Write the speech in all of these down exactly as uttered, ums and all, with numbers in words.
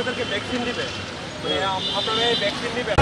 আমাদেরকে ভ্যাকসিন দিবে, আপনারা এই ভ্যাকসিন দিবেন।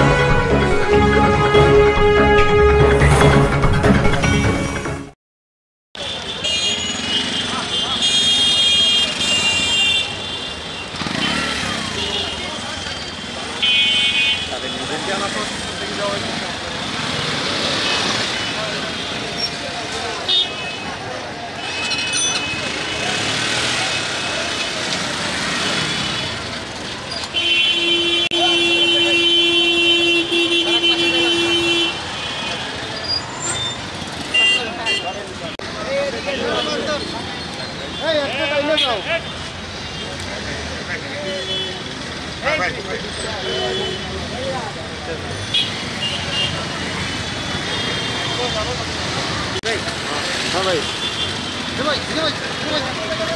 हाँ भाई ये भाई ये भाई ये भाई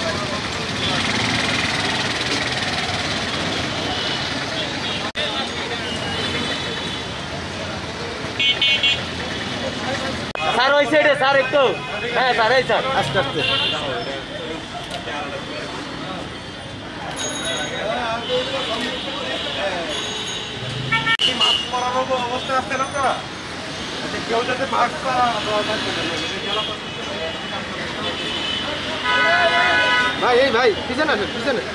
सर वही साइड है सर एक तो है सर है सर आस्ते आस्ते মাস্ক পরানোর অবস্থা আছে না আপনারা? কেউ যাতে মাস্ক পরা भाई ये भाई पीछे ना पीछे ना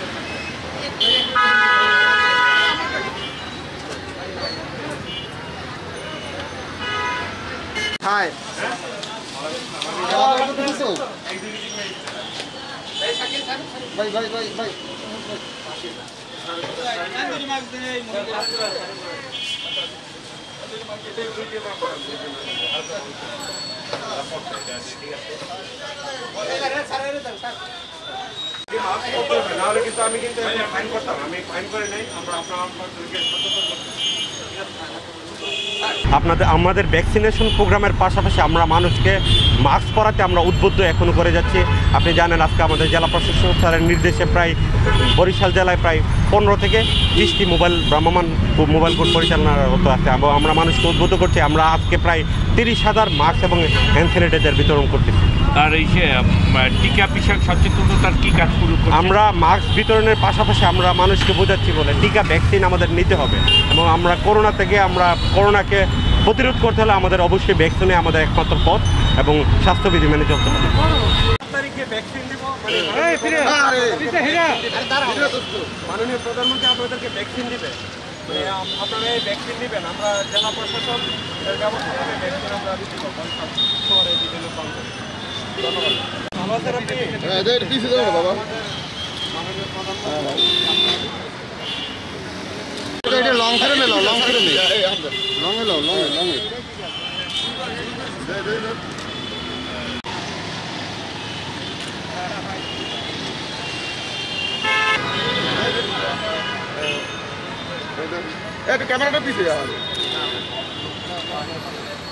हाय भाई भाई भाई भाई নাহলে কিন্তু আমি কিন্তু ফাইন করতাম, আমি ফাইন করে নেই। আমরা আপনাদের আমাদের ভ্যাকসিনেশন প্রোগ্রামের পাশাপাশি আমরা মানুষকে মাস্ক পরাতে আমরা উদ্বুদ্ধ এখনও করে যাচ্ছি। আপনি জানেন আজকে আমাদের জেলা প্রশাসক স্যারের নির্দেশে প্রায় বরিশাল জেলায় প্রায় পনেরো থেকে বিশটি মোবাইল ভ্রাম্যমাণ মোবাইল কোর্ট পরিচালনারত আছে এবং আমরা মানুষকে উদ্বুদ্ধ করছি। আমরা আজকে প্রায় তিরিশ হাজার মাস্ক এবং হ্যান্ড স্যানিটাইজার বিতরণ করতেছি। আর এই যে টিকা বিষয়ক সচেতনতার কী কাজগুলো আমরা মাস্ক বিতরণের পাশাপাশি আমরা মানুষকে বোঝাচ্ছি বলে টিকা ভ্যাকসিন আমাদের নিতে হবে এবং আমরা করোনা থেকে আমরা করোনাকে প্রতিরোধ করতে হলে আমাদের অবশ্যই ভ্যাকসিনে আমাদের একমাত্র পথ এবং স্বাস্থ্যবিধি মেনে চলতে হবে। তারিখে ভ্যাকসিন দিব, মাননীয় প্রধানমন্ত্রী আপনাদেরকে ভ্যাকসিন দিবে, আপনারা এই ভ্যাকসিন দিবেন। আমরা জেলা প্রশাসন ব্যবস্থা করে ভ্যাকসিন আমরা দিব শহরে বিভিন্ন প্রান্তে। ধন্যবাদ। ভালো আছেন আপনি? पीछे जाओ बाबा এটা লং করে মেলো লং করে মেলো লং এলো লং লং এই ক্যামেরাটা পিছে যাও